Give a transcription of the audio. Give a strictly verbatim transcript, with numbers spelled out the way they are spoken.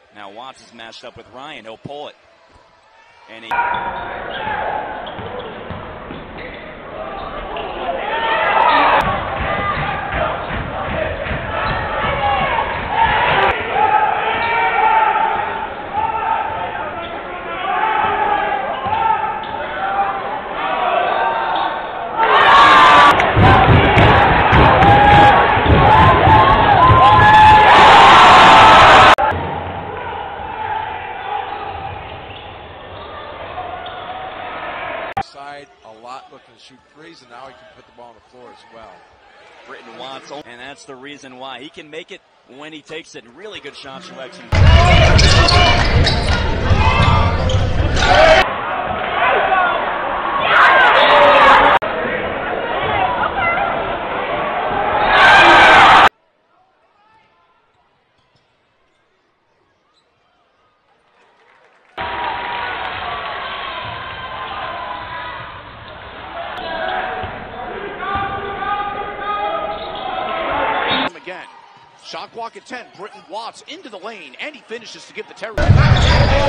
Now Watts is matched up with Ryan. He'll pull it. And he... Side a lot looking to shoot threes, and now he can put the ball on the floor as well. Brittain-Watts, and that's the reason why he can make it when he takes it. Really good shot selection. Again. Shot clock at ten. Brittain-Watts into the lane, and he finishes to give the Terror.